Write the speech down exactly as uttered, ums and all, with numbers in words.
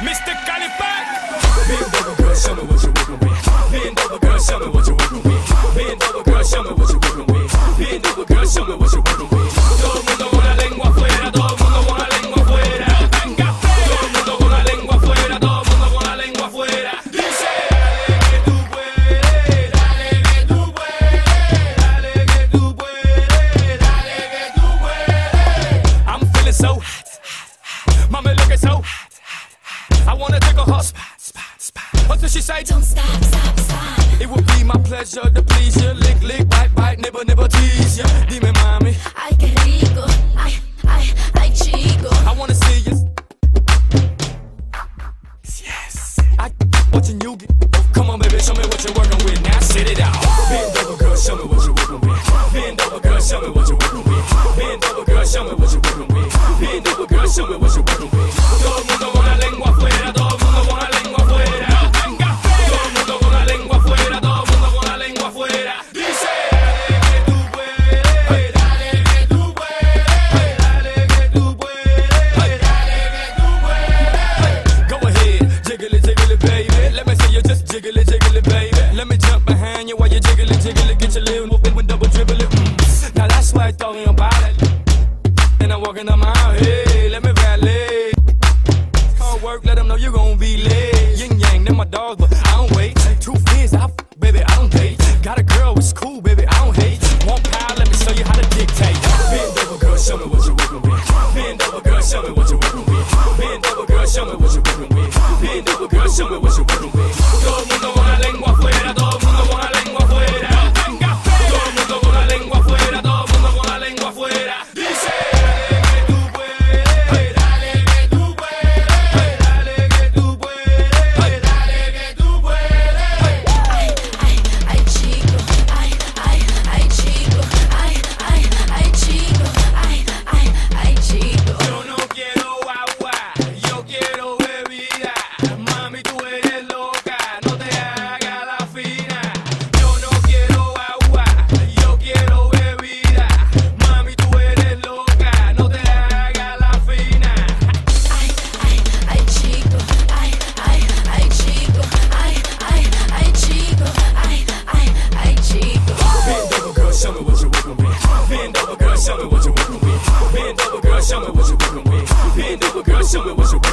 Mister Calipac. Bend over, girl, show me what you're working with. Bend over, girl, show me what you're working with. Bend over, girl, show me what you're working with. Bend over, girl, show me what you're working with. Todo el mundo con la lengua afuera, todo el mundo con la lengua afuera. Venga, todo el mundo con la lengua afuera, todo el mundo con la lengua afuera. Dice, dale que tú puedes, dale que tú puedes, dale que tú puedes, dale que tú puedes. I'm feeling so hot, mama looking so hot. I wanna take a hot spot, spot, spot. Until she say, don't stop, stop, stop. It would be my pleasure to please you. Lick, lick, bite, bite, nibble, nibble, tease you. Dime, mami. Ay, qué rico. Ay, ay, ay, chico. I wanna see you. Yes. I watching you get. Come on, baby, show me what you're working with. Now sit it out. Bend over, girl, show me what you're working with. Bend over, girl, show me what you're working with. Bend over, girl, show me what you're working with. Bend over, girl, show me what you're working with. Todo el mundo con la lengua afuera, todo el mundo con la lengua afuera. Venga, todo el mundo con la lengua afuera, todo el mundo con la lengua afuera. Dice, dale que tú puedes, dale que tú puedes, dale que tú puedes, dale que tú puedes. Go ahead, jiggle it, jiggle it, baby. Let me see you just jiggle it, jiggle it, baby. Let me jump behind you while you jiggle it, jiggle it, get your little movement with double dribble it. Mm. Now that's why I thought me about it. And I'm walking up my hey, let me valet. Hard work, let them know you gon' be late. Yin yang, they're my dogs, but I don't wait. Two fiends, I f baby, I don't date. Got a girl, it's cool, baby, I don't hate. One pound, let me show you how to dictate. Bend over, girl, show me what you're working with. Bend over, girl, show me what you're working with. Bend over, girl, show me what you're working with. Bend over, girl, show me what you're working with. Todo el mundo con la lengua afuera, todo el mundo con la lengua afuera. Venga, todo el mundo con la lengua afuera, todo el mundo con la lengua afuera. Dice, dale que tú puedes, dale que tú puedes, dale que tú puedes, dale que tú puedes. Ay, ay, ay, chico. Ay, ay, ay, chico. Ay, ay, ay, chico. Ay, ay, ay, chico. Yo no quiero agua, yo quiero bebida. Mami, tú eres loca, no te hagas la fina. Yo no quiero agua, yo quiero bebida. Mami, tú eres loca, no te hagas la fina. Ay, ay, ay, chico. Ay, ay, ay, chico. Ay, ay, ay, chico. Ay, ay, ay, chico. Bend over, girl, show me what you're working with. Bend over, girl, show me what you're working with. Bend over, girl, show me what you're working with. Bend over, girl, show me what you're working with.